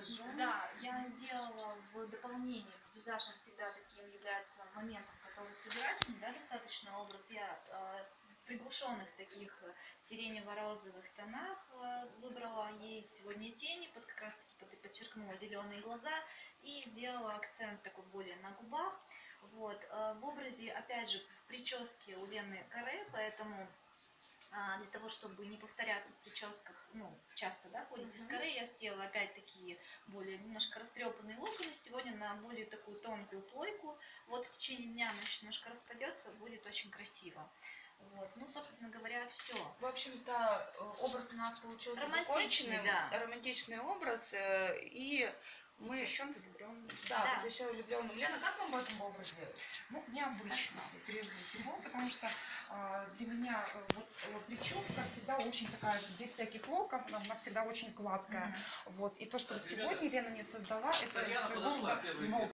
Да, я сделала в дополнение к визажам, всегда таким является моментом, который собирательный, да, достаточно образ. Я в приглушенных таких сиренево-розовых тонах выбрала ей сегодня тени, под как раз таки подчеркнула зеленые глаза и сделала акцент такой более на губах. Вот. В образе, опять же, в прическе у Лены каре, поэтому для того, чтобы не повторяться в прическах, ну, часто, да, ходите с каре, я сделала опять такие более немножко растрепанные локоны. Сегодня на более такую тонкую плойку. Вот в течение дня она немножко распадется, будет очень красиво. Вот, ну, собственно говоря, все. В общем-то, образ у нас получился Романтичный, да. Романтичный образ, и мы... Посвящен влюбленным. Да, посвящен влюбленным. Лена, как вам в этом образе? Ну, необычно, прежде всего, потому что для меня вот прическа всегда очень такая, без всяких локов, она всегда очень гладкая. Вот. И то, что вот сегодня Лена мне создала, это своего рода